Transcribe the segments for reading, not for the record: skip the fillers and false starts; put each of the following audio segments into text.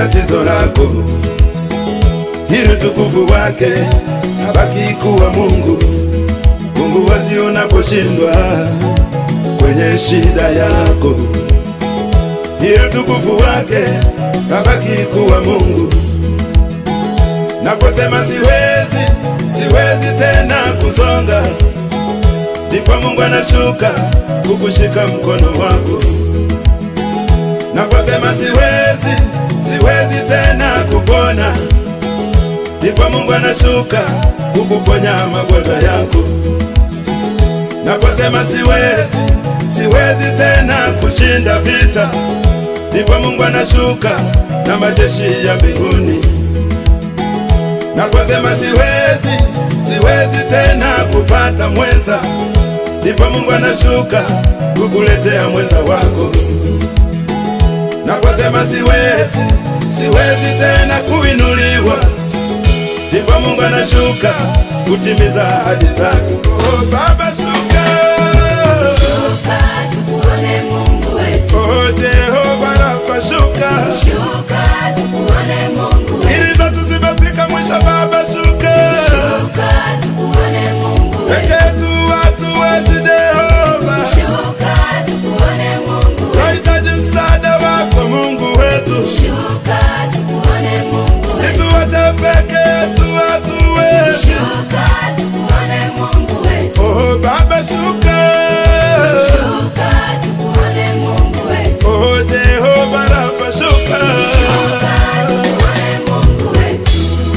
tatizo lako, ili utukufu wake abaki kuwa Mungu. Mungu wazi unaposhindwa kwenye shida yako, ili utukufu wake abaki kuwa Mungu. Naposema siwezi tena kusonga, ndipo Mungu anashuka kukushika mkono wako. Naposema siwezi tena kupona, ndipo Mungu anashuka kukuponya magonjwa yako. Naposema siwezi tena kushinda vita, ndipo Mungu anashuka na majeshi ya mbinguni. Naposema siwezi tena kupata mwenza, ndipo Mungu anashuka kukuletea mwenza wako. Naposema siwezi tena kuinuliwa, ndipo Mungu anashuka kutimiza ahadi zake. Oh Baba shuka, Shuka tukuone Mungu wetu. oh Jehova Rafa shuka, Shuka tukuone Mungu wetu. ili zetu zimefika mwisho. Baba shuka, Shuka tukuone Mungu wetu. peke yetu hatuwezi Jehova, Shuka tukuone Mungu wetu. tunahitaji msaada wako Mungu wetu. Shuka tukuone Mungu wetu. Situwache peke yetu hatuwezi. Shuka tukuone Mungu wetu. Oh Baba shuka, Shuka tukuone Mungu wetu. oh Jehova Rafa shuka. Shuka tukuone Mungu wetu.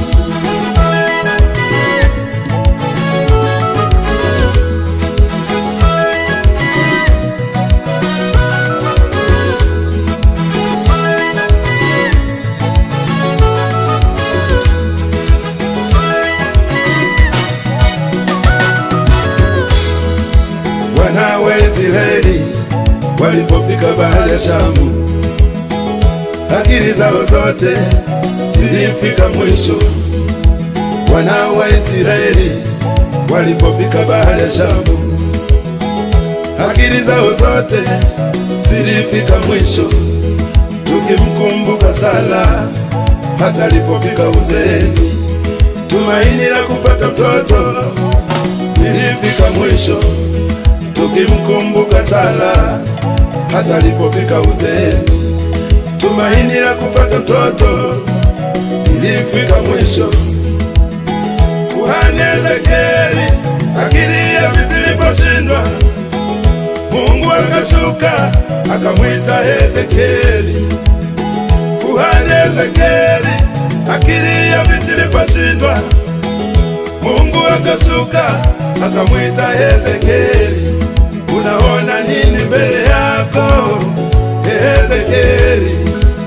Wana wa Israeli walipofika bahari ya Shamu, akili zao zote zilifika mwisho. Wana wa Israeli walipofika bahari ya Shamu, akili zao zote zilifika mwisho. Tukimkumbuka Sara hata alipofika uzeeni, tumaini la kupata mtoto lilifika mwisho. Tukimkumbuka Sara hata alipofika uzeeni, tumaini la kupata mtoto lilifika mwisho. Kuhani Ezekieli akili ya vitu iliposhindwa, Mungu akashuka akamwita Ezekieli. Kuhani Ezekieli akili ya vitu iliposhindwa, Mungu akashuka akamwita Ezekieli. Unaona nini mbele yako Ezekieli?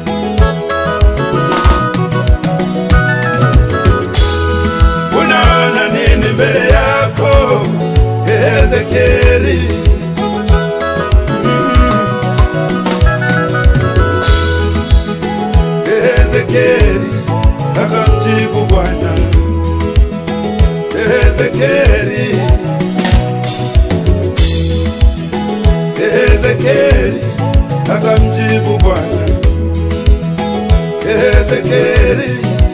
Unaona nini mbele yako Ezekieli? Ezekieli akamjibu Bwana. Ezekieli akamjibu Bwana. Ezekieli,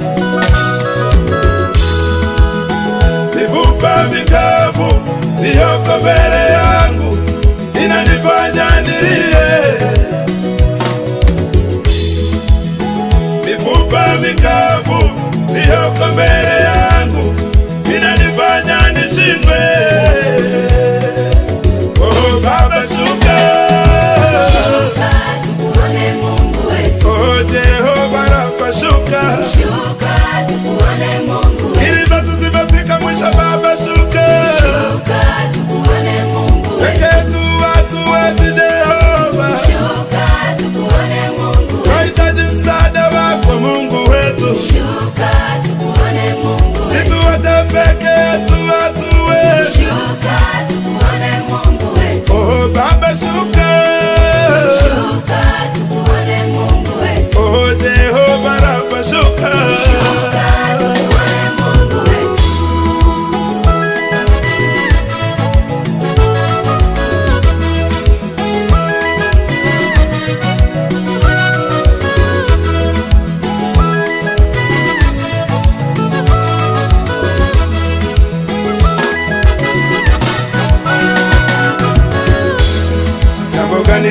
mifupa mikavu iliyoko mbele yangu inanifanya nilie. Mifupa mikavu iliyoko mbele yangu inanifanya nishindwe. Oh Baba shuka, Shuka tukuone Mungu wetu. oh Jehova Rafa shuka, Shuka tukuone Mungu wetu. ili zetu zimefika mwisho. Baba shuka, Shuka tukuone Mungu wetu. peke yetu hatuwezi Jehova, Shuka tukuone Mungu wetu. tunahitaji msaada wako Mungu wetu. Shuka tukuone Mungu wetu. Situwache peke yetu hatuwezi. Shuka tukuone Mungu wetu. Oh Baba shuka, Shuka tukuone Mungu wetu. oh Jehova Rafa shuka. Shuka tukuone Mungu wetu.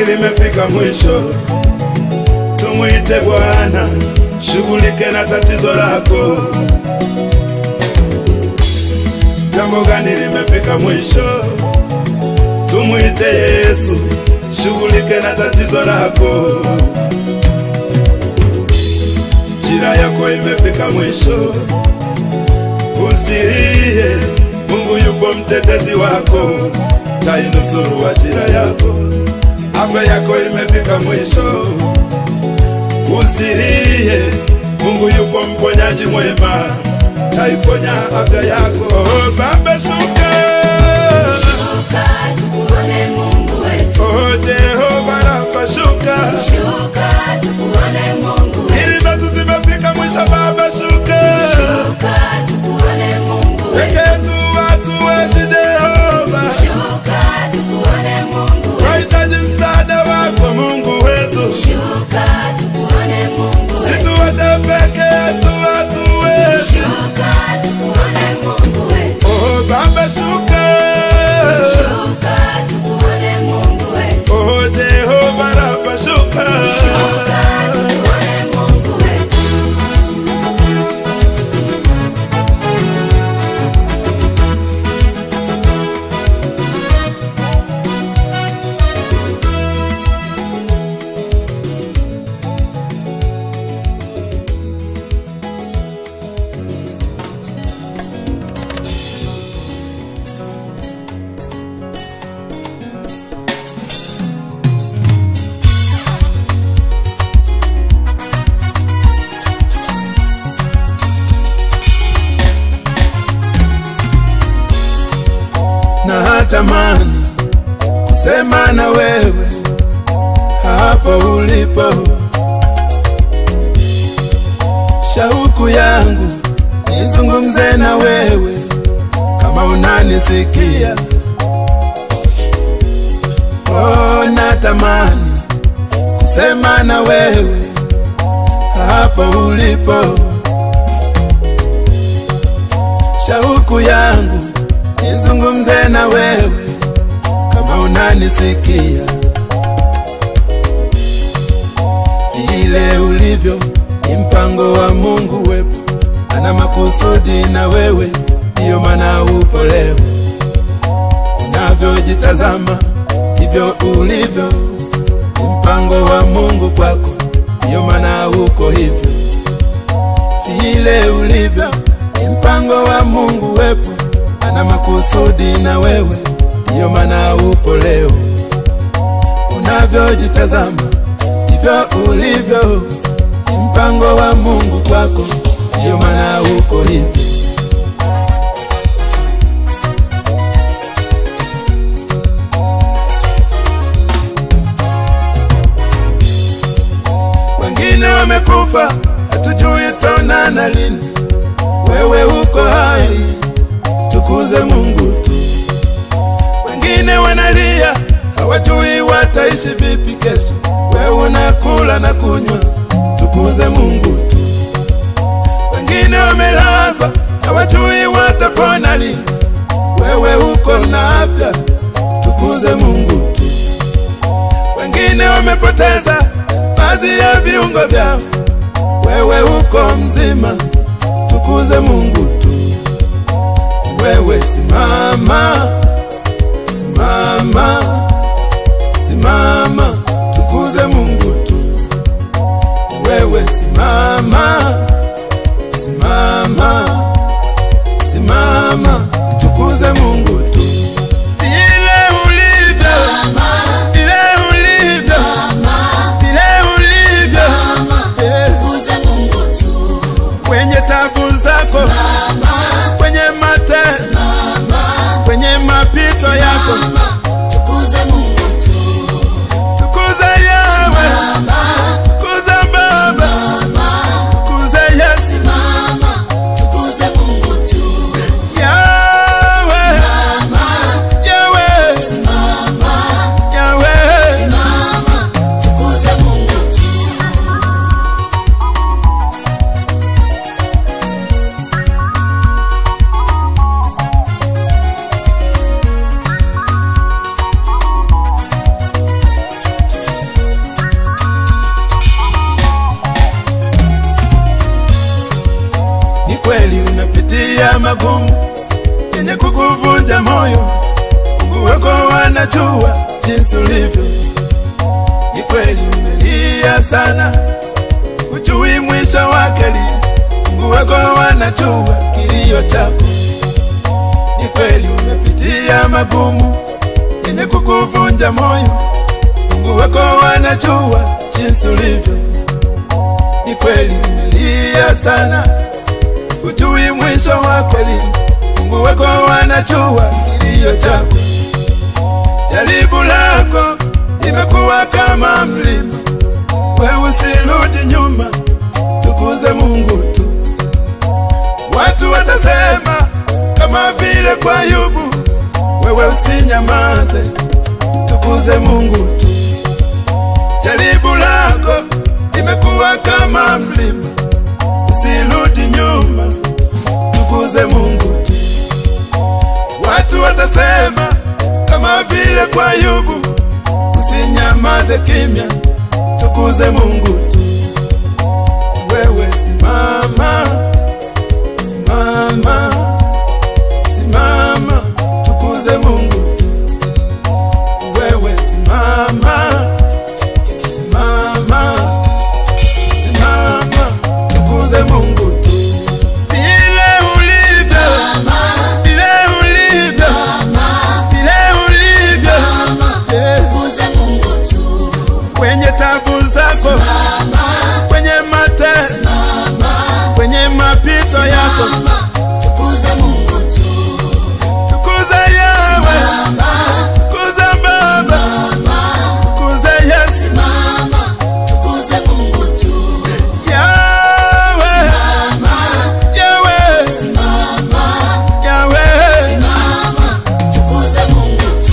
limefika mwisho, tumuite Bwana, shughulike na tatizo lako. Jambo gani limefika mwisho, tumuite Yesu, shughulike na tatizo lako. Jira yako imefika mwisho, usilie, Mungu yupo mtetezi wako, tainusuru ajira yako. Afya yako imefika mwisho, usilie, Mungu yupo mponyaji mwema, taiponya afya yako. Oh, Baba shuka, Shuka tukuone Mungu wetu. oh Jehova Rafa shuka, Shuka tukuone Mungu wetu. ili batu zimefika mwisho. Baba shuka, Shuka tukuone Mungu wetu. peke yetu watu wezi Jehova, Shuka tukuone Mungu wetu. wahitaji msaada wako Mungu wetu, Shuka tukuone Mungu wetu. situwache peke yetu watu wetu. Shuka tukuone Mungu wetu. Oh Baba shuka, Shuka tukuone Mungu wetu. oh Jehova Rafa shuka, Shuka tukuone Mungu wetu. na hatamani kusema na wewe hapo ulipo. Shauku yangu nizungumze na wewe kama unanisikia. Oh, natamani kusema na wewe hapo ulipo. Shauku yangu nizungumze na wewe kama unanisikia. Vile ulivyo ni mpango wa Mungu wepo, ana makusudi na wewe, ndiyo maana upo leo. Unavyojitazama hivyo ulivyo ni mpango wa Mungu kwako, ndiyo maana uko hivyo. Vile ulivyo ni mpango wa Mungu wepo, ana makusudi na wewe, ndiyo maana upo leo. Unavyojitazama hivyo ulivyo ni mpango wa Mungu kwako, ndiyo maana uko hivyo. Wengine wamekufa, hatujui tutaonana lini. Wewe uko hai, tukuze Mungu tu. Wengine wanalia, hawajui wataishi vipi kesho. Wewe unakula na kunywa, tukuze Mungu tu. Wengine wamelazwa, hawajui watapona lini. Wewe uko na afya, tukuze Mungu tu. Wengine wamepoteza baadhi ya viungo vyao, wewe uko mzima, tukuze Mungu tu. Wewe simama, simama, simama, tukuze Mungu tu. Wewe simama, simama, simama, tukuze Mungu tu. Vile ulivyo, vile ulivyo, vile ulivyo, Tukuze Mungu tu. kwenye tabu zako, kwenye mateso, kwenye yenye kukuvunja moyo. Mungu wako wanajua jinsi ulivyo. Ni kweli umelia sana, hujui mwisho wake lini. Mungu wako wanajua kilio chako. Ni kweli umepitia magumu yenye kukuvunja moyo. Mungu wako wanajua jinsi ulivyo. Ni kweli umelia sana, hujui mwisho wake lini. Mungu wako wanajua kilio chako. Jaribu lako imekuwa kama mlima, wewe usirudi nyuma, tukuze Mungu tu. Watu watasema kama vile kwa Ayubu, wewe usinyamaze, tukuze Mungu tu. Jaribu lako imekuwa kama mlima, usirudi nyuma, tukuze Mungu tu. Watu watasema kama vile kwa Ayubu, usinyamaze kimya, tukuze Mungu tu. Wewe simama, simama, simama, tukuze Mungu tu. Wewe simama, simama, simama, tukuze Mungu tu. Vile ulivyo, vile ulivyo, vile ulivyo, tukuze Mungu tu. kwenye tabu zako, kwenye mateso, kwenye mapito yako, Tukuze Mungu tu. tukuze Yawe, tukuze Baba, tukuze Yesu. Mama, tukuze Mungu tu. Yawe, Yawe, Mama, Yawe. mama, tukuze Mungu tu.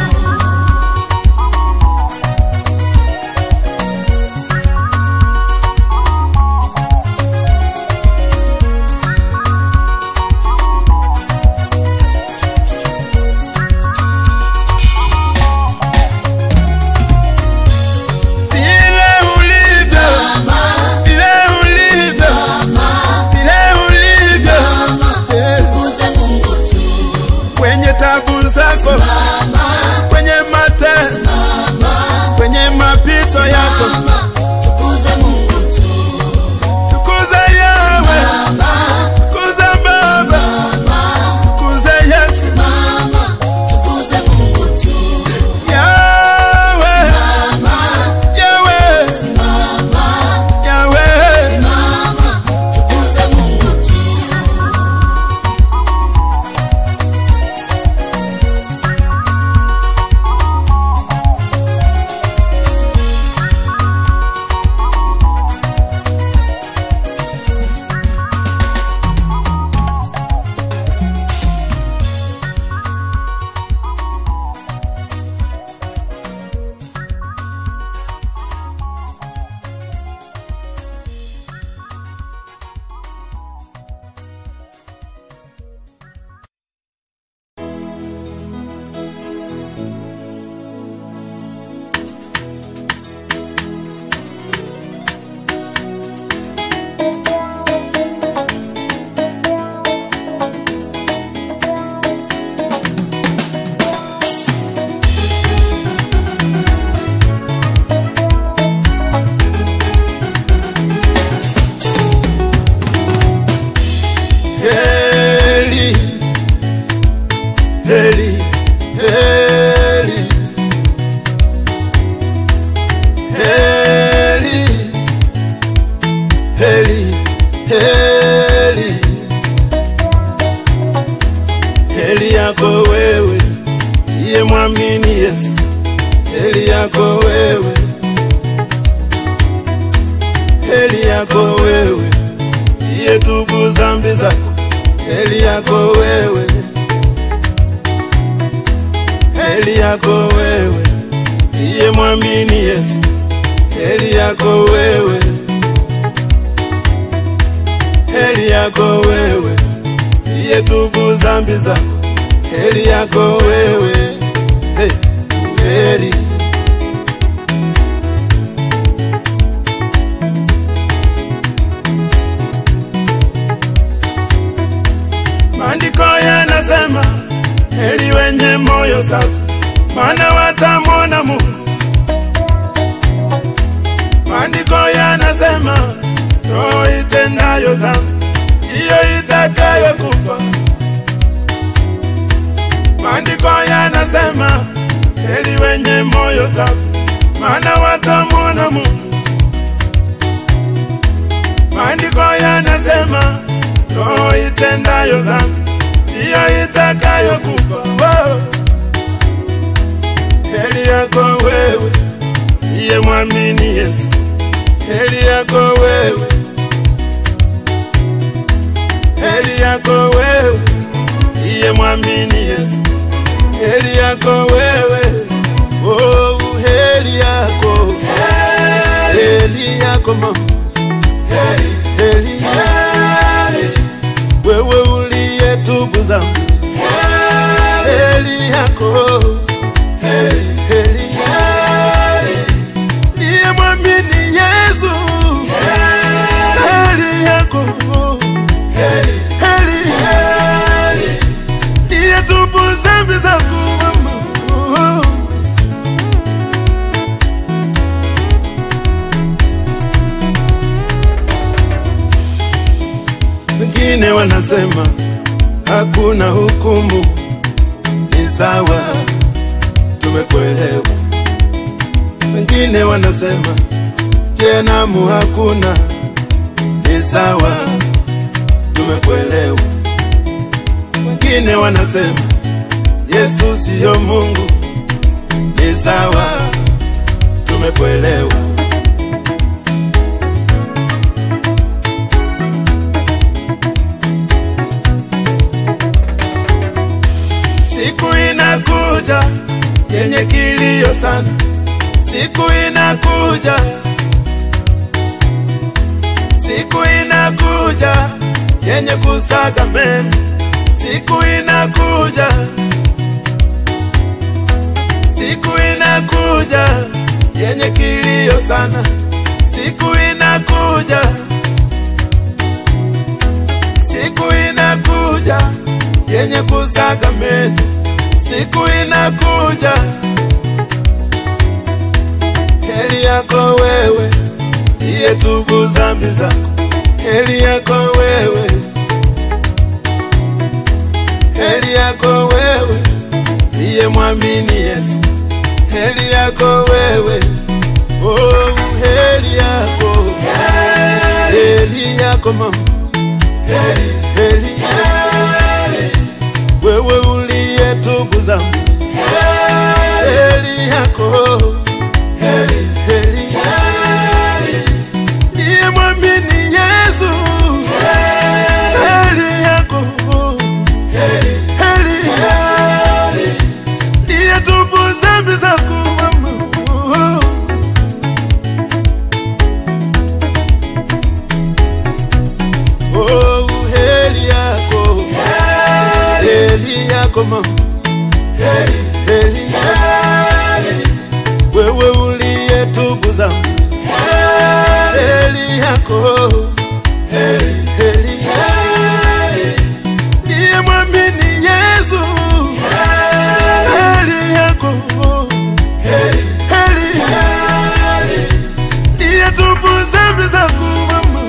Vile ulivyo, vile ulivyo, vile ulivyo, Tukuze Mungu tu. kwenye tabu zako, kwenye mateso, kwenye mapito yako, Tukuze Mungu tu. tukuze Yawe, tukuze Baba, tukuze Yesu. Mama, tukuze Mungu tu. Yawe, Yawe, Mama, Yawe. mama, tukuze Mungu tu. Heri, heri, heri, heri, heri, heri, heri yako wewe iye mwamini Yesu. Heri yako wewe, heri yako wewe iye tubu zambi zako. Heri yako wewe, heri yako wewe iye mwamini Yesu. Heri yako wewe, heri yako wewe iye tubu zambi zako. Heri yako wewe, hey, heri. Maandiko yanasema heri wenye moyo safi, maana watamwona Mungu. Maandiko yanasema roho itendayo dhambi ndiyo itakayokufa. Maandiko yanasema heri wenye moyo safi, maana watamwona Mungu. Maandiko yanasema roho itendayo dhambi ndiyo itakayokufa. Heri yako wewe iye mwamini Yesu, heri yako wewe, heri yako wewe iye mwamini Yesu, heri yako wewe, oh heri yako, heri yako mama, heri wewe uliyetubu dhambi, heri yako, heri iye mwamini Yesu, heri yako, heri iye tubu dhambi zako mama. Wengine wanasema hakuna hukumu, ni sawa, tumekuelewa. Wengine wanasema jehanamu hakuna, ni sawa, tumekuelewa. Wengine wanasema Yesu siyo Mungu, ni sawa, tumekuelewa. Siku inakuja yenye kilio sana, siku inakuja, siku inakuja yenye kusaga meno, siku inakuja, siku inakuja yenye kilio sana, siku inakuja, siku inakuja yenye kusaga meno, siku inakuja. Heri yako wewe iye tubu dhambi zako, heri yako wewe, heri yako wewe iye mwamini Yesu, heri yako wewe, oh heri yako, heri yako mama, heri wewe uliyetubu dhambi, heri yako, heri iye mwamini Yesu, heri yako, heri iye tubu dhambi zako mama. Oh heri yako, heri yako mama, heri wewe uliyetubu dhambi, heri yako, heri iye mwamini Yesu, heri yako, heri iye tubu dhambi zako mama.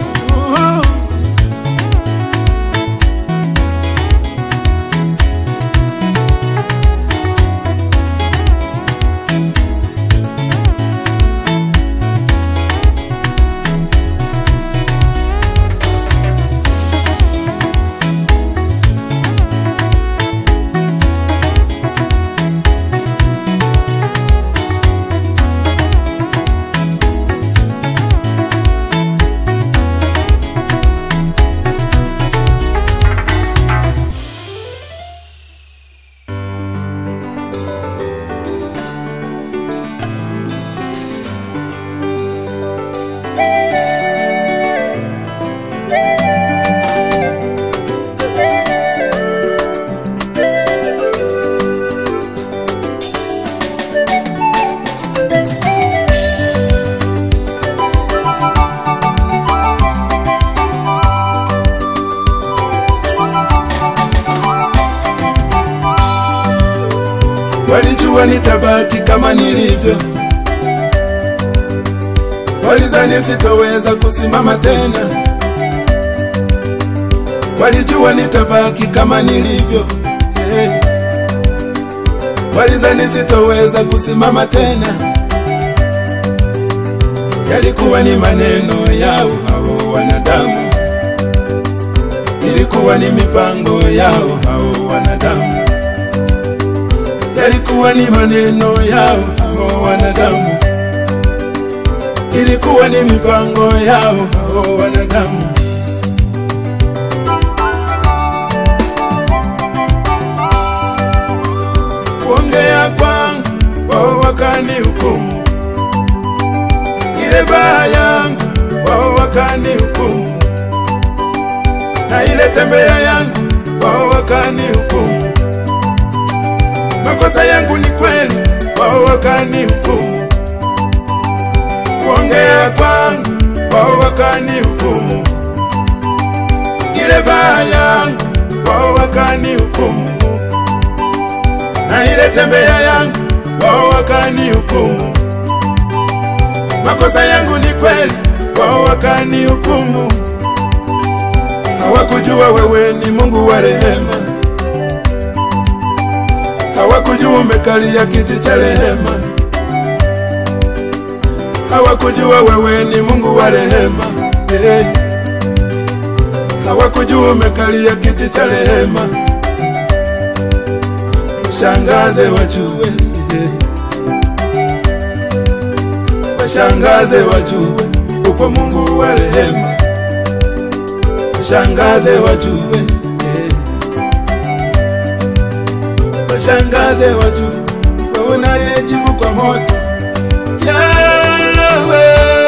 walijua nitabaki kama nilivyo, walizani sitoweza kusimama tena, walijua nitabaki kama nilivyo, walizani sitoweza kusimama tena. Yalikuwa ni maneno yao hao wanadamu, ilikuwa ni mipango yao hao wanadamu, yalikuwa ni maneno yao hao wanadamu, ilikuwa ni mipango yao hao wanadamu. Kuongea kwangu wao wakanihukumu, ile baya yangu wao wakanihukumu, na ile tembea yangu wao wakanihukumu. Makosa yangu ni kweli wao wakanihukumu, kuongea kwangu wao wakanihukumu, ile baya yangu wao wakanihukumu, na ile tembea yangu wao wakanihukumu. Makosa yangu ni kweli wao wakanihukumu. Hawakujua wewe ni Mungu wa rehema, hawakujua umekalia kiti cha rehema, hawakujua wewe ni Mungu wa rehema, hawakujua umekalia kiti cha rehema. Washangaze wajue, washangaze wajue upo Mungu wa rehema, washangaze wajue, washangaze wajue wewe unayejibu kwa moto, Yahweh.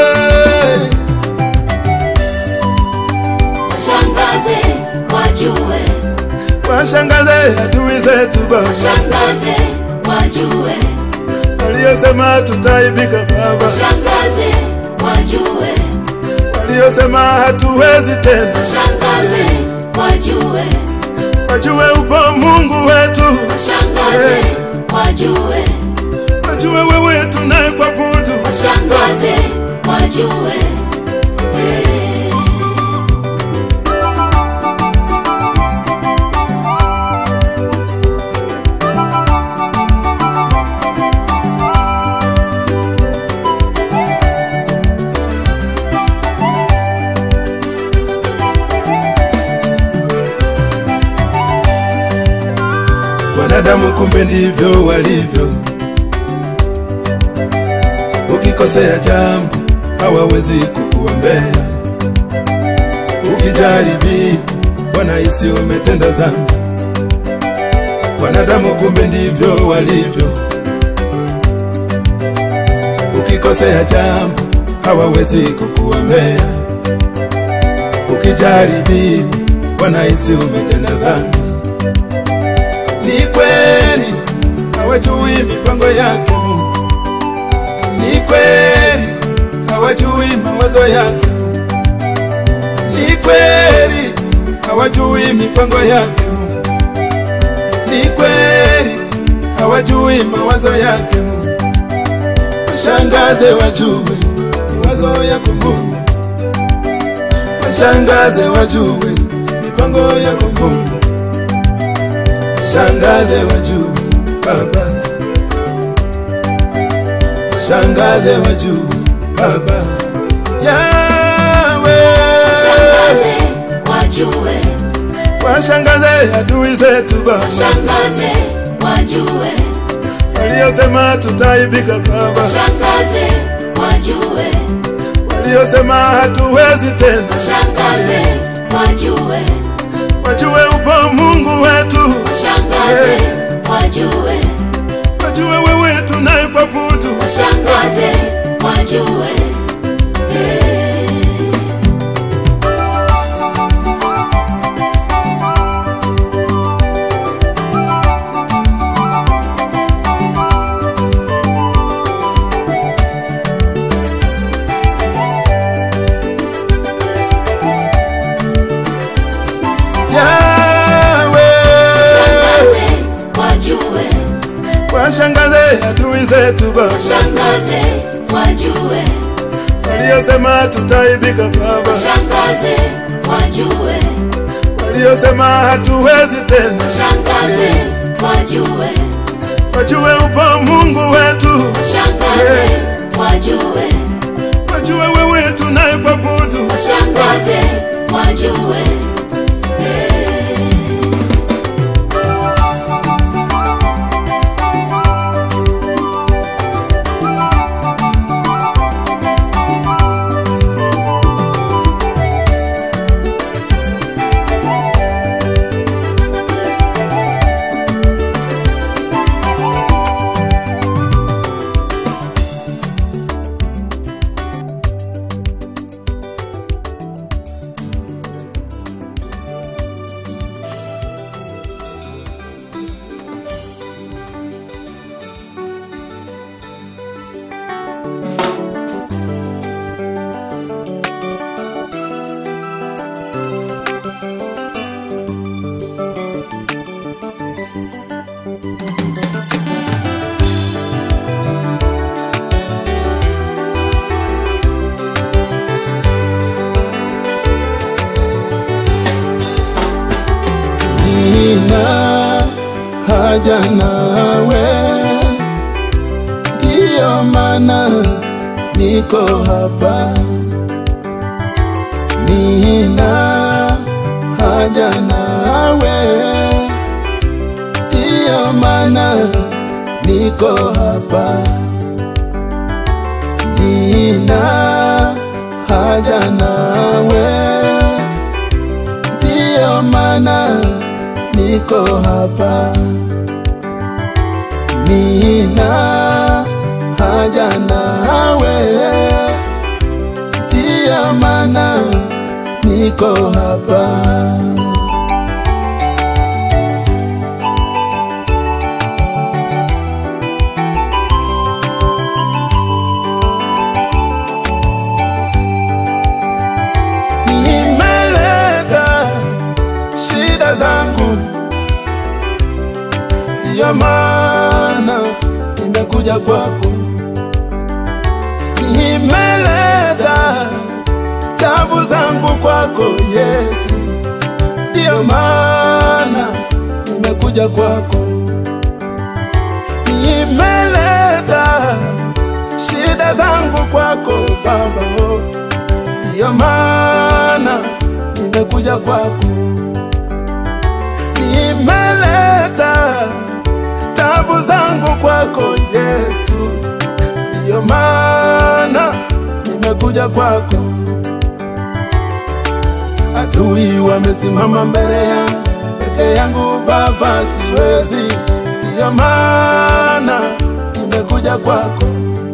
Washangaze wajue, washangaze adui zetu Baba, washangaze wajue, waliosema tutaibika Baba, washangaze wajue, waliosema hatuwezi tena, washangaze wajue, wajue upo Mungu wetu, washangaze wajue, wajue wewe tunayekuabudu, washangaze wajue. Wanadamu kumbe ndivyo walivyo, ukikosea jambo hawawezi kukuombea, ukijaribi wanahisi umetenda dhambi. Wanadamu kumbe ndivyo walivyo, ukikosea jambo hawawezi kukuombea, ukijaribi wanahisi umetenda dhambi. Ni kweli hawajui mipango yake Mungu, ni kweli hawajui mawazo yake Mungu, ni kweli hawajui mipango yake Mungu, ni kweli hawajui mawazo yake Mungu. Washangaze wajue mawazo yako Mungu, washangaze wajue mipango yako Mungu, washangaze wajue Baba, washangaze wajue Baba, Yahweh. Washangaze wajue, washangaze adui zetu Baba, washangaze wajue, waliosema tutaibika Baba, washangaze wajue, waliosema hatuwezi tena, washangaze wajue, wajue upo Mungu wetu, washangaze wajue, wajue wewe tunayekuabudu, washangaze wajue. Yahweh. adui zetu Baba, washangaze wajue, waliosema tutaibika Baba, washangaze wajue, waliosema hatuwezi tena, washangaze wajue, wajue upo Mungu wetu, washangaze wajue, wajue wewe tunayekuabudu, washangaze wajue. Nina haja nawe, ndiyo maana niko hapa. Nina haja nawe, ndiyo maana niko hapa. Nina haja nawe, ndiyo maana niko hapa. Nina haja nawe, ndiyo maana niko hapa. Nimeleta shida zangu, ndiyo maana nimekuja kwako. Nimeleta tabu zangu kwako Yesu, ndiyo maana nimekuja kwako. Nimeleta shida zangu kwako Baba, ndiyo maana nimekuja kwako. Nimeleta tabu zangu kwako Yesu, ndiyo maana nimekuja kwako. Adui wamesimama mbele yangu, peke yangu Baba siwezi, ndiyo maana nimekuja kwako.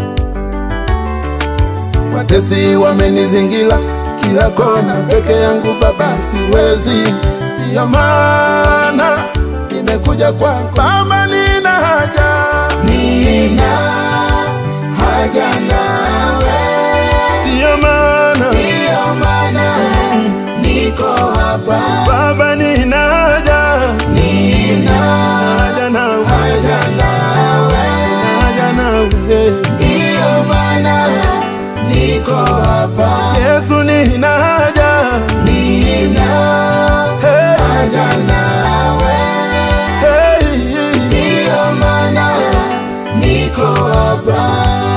Watesi wamenizingira kila kona, peke yangu Baba siwezi, ndiyo maana nimekuja kwako. Baba nina haja, Nina haja nawe, ndiyo maana niko hapa. Baba nina haja, Nina haja nawe, haja nawe, haja nawe, ndiyo maana niko hapa. Yesu nina haja, Nina hey, haja nawe, hey, ndiyo maana niko hapa.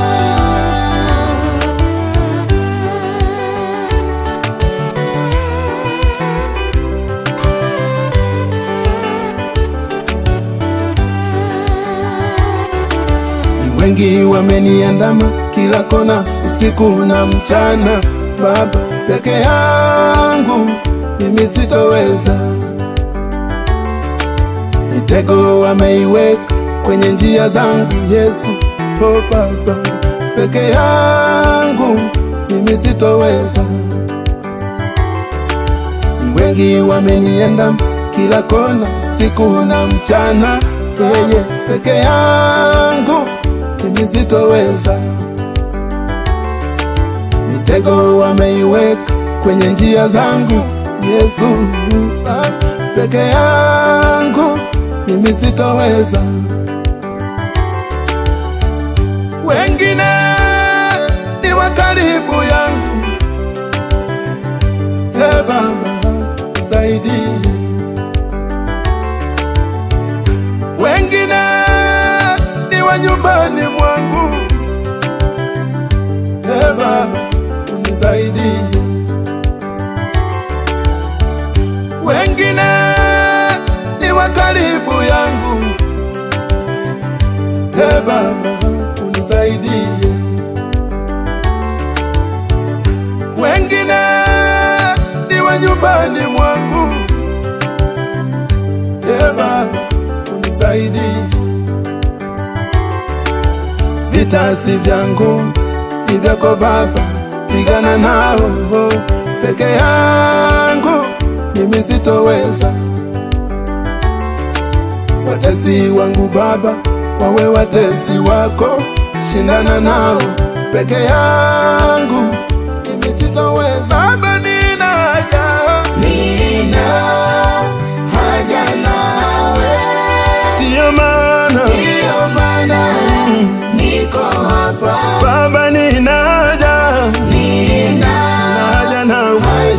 wengi wameniandama kila kona, usiku na mchana. Baba peke yangu mimi sitoweza, mitego wameiweka kwenye njia zangu Yesu. Oh Baba peke yangu mimi sitoweza, wengi wameniandama kila kona, usiku na mchana. Yeye peke yangu mimi sitoweza, mitego wameiweka kwenye njia zangu Yesu. Peke yangu mimi sitoweza, wengine ni wa karibu yangu. Baba nisaidie. Wengine ni wa nyumbani mwangu. Baba unisaidie. Wengine ni wa karibu yangu. Baba unisaidie. Wengine ni wa nyumbani mwangu. Baba unisaidie. Vita si vyangu, ni vyako Baba, pigana nao. Peke yangu mimi sitoweza. Watesi wangu Baba, wawe watesi wako, shindana nao. Peke yangu mimi sitoweza. Baba nina haja nawe. Ndiyo maana niko hapa. Baba nina haja nawe.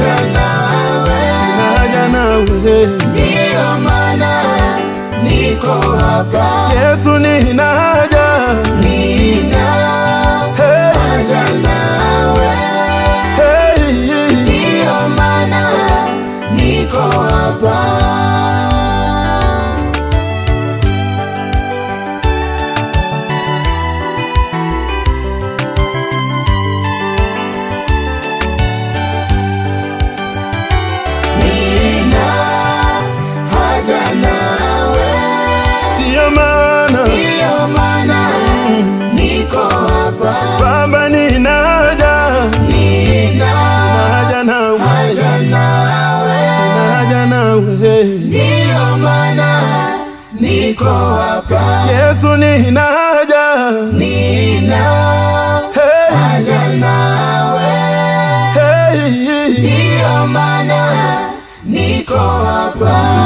Haja nawe. Ndiyo maana niko hapa. Yesu nina haja. Haja nawe. Ndiyo maana niko hapa. Baba nina haja. Haja nawe. Haja nawe. Ndiyo maana niko hapa. Yesu nina haja. Haja nawe. Ndiyo maana niko hapa.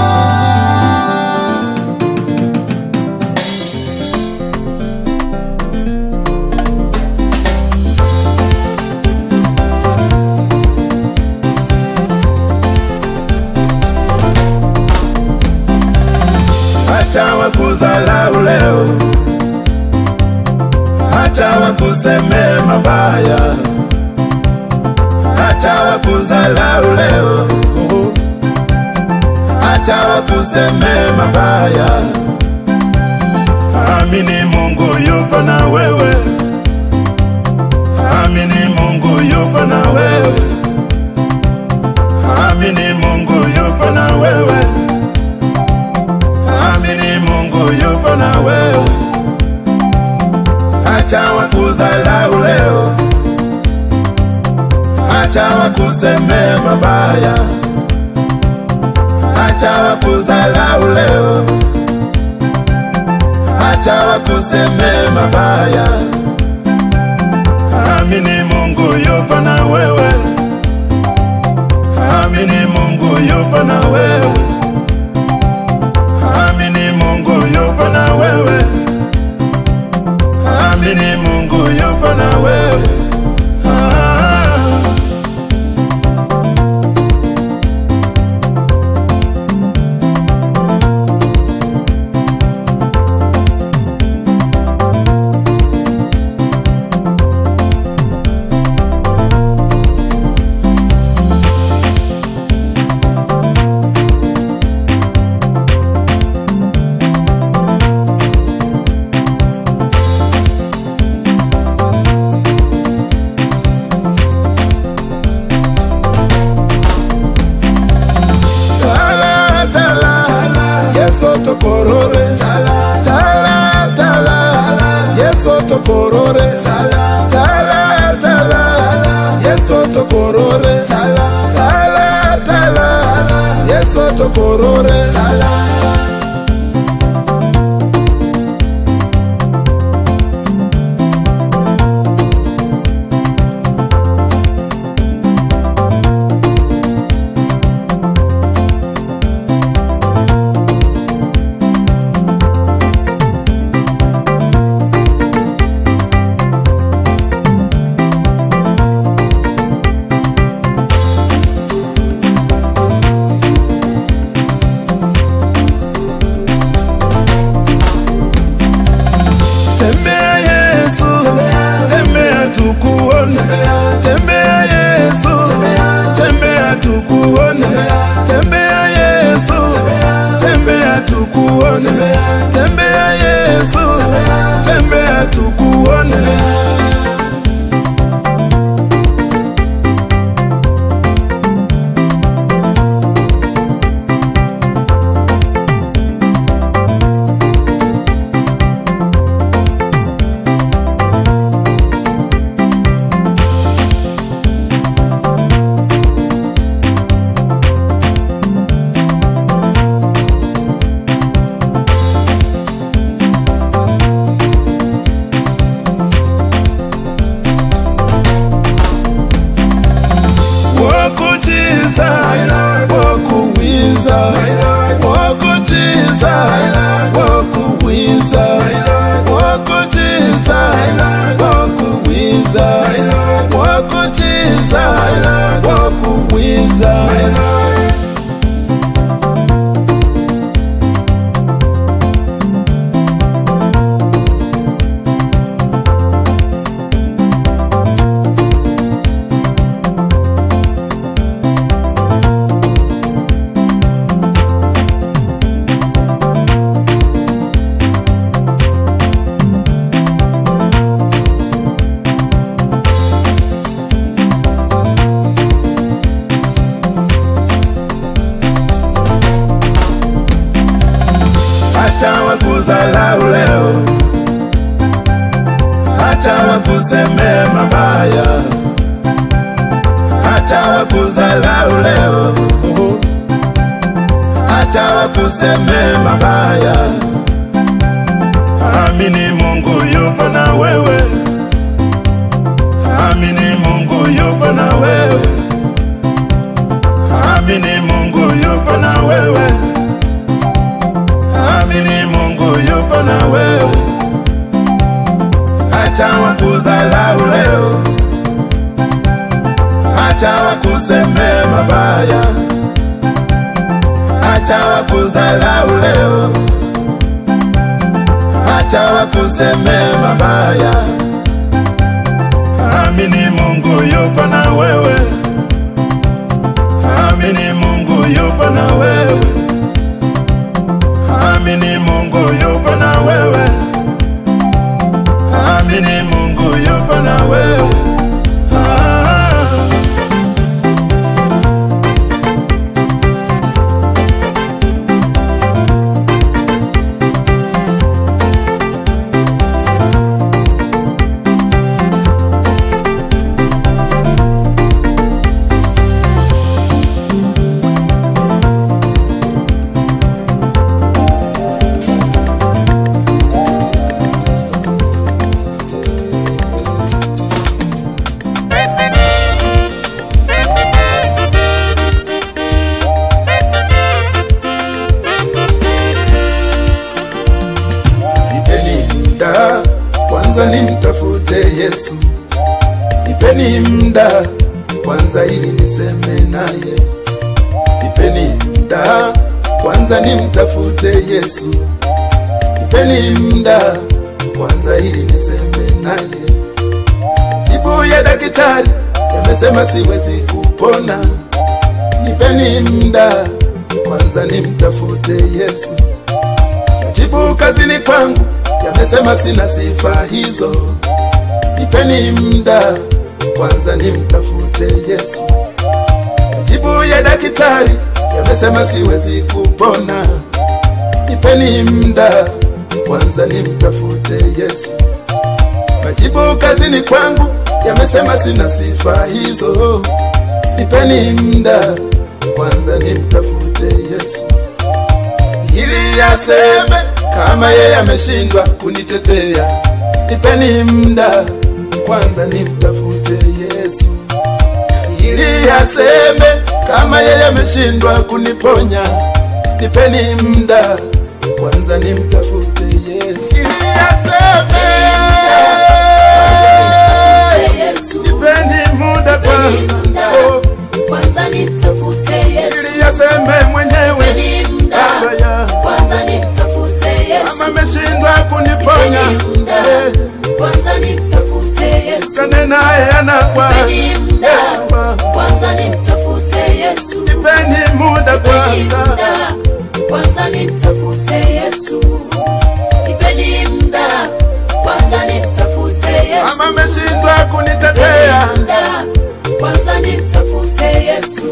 Acha wakuzalau leo, acha wakuseme mabaya. Acha wakuzalau leo, acha wakuseme mabaya. Amini Mungu yupo na wewe. Amini Mungu yupo na wewe. Amini Mungu yupo na wewe. Amini Mungu yupo na wewe. Acha wakuzalau leo, acha wakuseme mabaya. Acha wakuzalau leo, acha wakuseme mabaya. Amini Mungu yupo na wewe. Amini Mungu yupo na wewe. Amini Mungu yupo na wewe. Amini Mungu yupo na wewe. Yeso tokorore, tala tala. Yeso tokorore, tala tala. Yeso tokorore, tala tala. Yeso tokorore, tala. tukuone. Tembea Yesu, tembea tukuone. Tembea Yesu, tembea tukuone. Tembea Yesu, tembea tukuone. Acha wakuzalau leo, acha wakusemee mabaya, acha wakuzalau leo, acha wakusemee mabaya. Amini Mungu yupo na wewe, amini Mungu yupo na wewe, amini Mungu yupo na wewe, amini Mungu yupo na wewe. Acha wakuzalau leo, acha wakusemee mabaya, acha wakuzalau leo, acha wakusemee mabaya. Amini Mungu yupo na wewe, amini Mungu yupo na wewe, amini Mungu yupo na wewe, amini Mungu yupo na wewe. Kwanza nimtafute Yesu, nipeni muda kwanza ili niseme naye. Nipeni muda kwanza nimtafute Yesu, nipeni muda kwanza ili niseme naye. Jibu ya daktari yamesema siwezi kupona. Nipeni muda kwanza nimtafute Yesu. Jibu kazini kwangu yamesema sina sifa hizo. Nipeni muda kwanza nimtafute Yesu. Majibu ya daktari yamesema siwezi kupona. Nipeni muda kwanza nimtafute Yesu. Majibu kazini kwangu yamesema sina sifa hizo. Nipeni muda kwanza nimtafute Yesu, ili aseme kama yeye ameshindwa kunitetea. Nipeni muda kwanza nimtafute Yesu, ili aseme kama yeye ameshindwa kuniponya. Nipeni muda kwanza nimtafute Yesu, ili aseme nipeni muda kwanza nimtafute Yesu, ili aseme mwenyewe kwanza nimtafute Yesu, kama ameshindwa kuniponya. Kwanza nimtafute Yesu, tukane naye ana kwa Yesu. Kwanza nimtafute Yesu. Nipeni muda kwanza. Kwanza nimtafute Yesu. Nipeni muda. Kwanza nimtafute Yesu. Kama ameshindwa kunitetea. Kwanza nimtafute Yesu.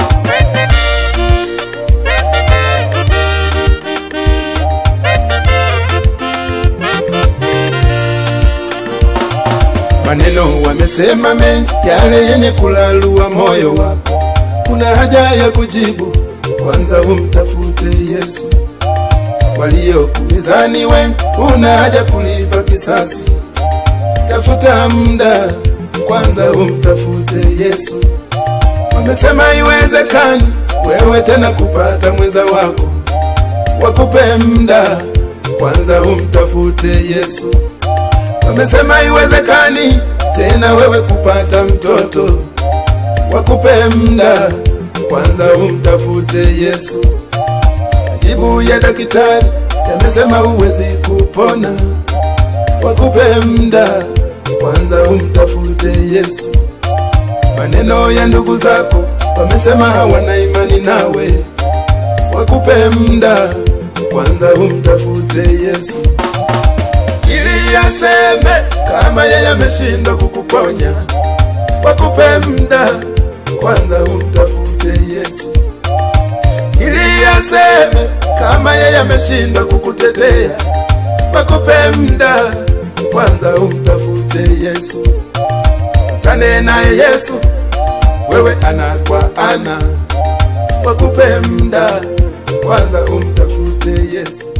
Maneno wamesema mengi, yale yenye kulalua moyo wako. Kuna haja ya kujibu, kwanza umtafute Yesu. Waliokumizani wengi, una haja kulipa kisasi. Tafuta muda, kwanza umtafute Yesu. Wamesema iwezekani wewe tena kupata mwenza wako. Wakupe muda, kwanza umtafute Yesu. Wamesema iwezekani tena wewe kupata mtoto. Wakupe muda, kwanza umtafute Yesu. Majibu ya daktari yamesema huwezi kupona. Wakupe muda, kwanza umtafute Yesu. Maneno ya ndugu zako wamesema hawana imani nawe. Wakupe muda, kwanza umtafute Yesu. Ili aseme kama yeye ameshindwa kukuponya. Wakupe muda, kwanza umtafute Yesu. Ili aseme kama yeye ameshindwa kukutetea. Wakupe muda, kwanza umtafute Yesu. Kane naye Yesu, wewe ana kwa ana. Wakupe muda, kwanza umtafute Yesu.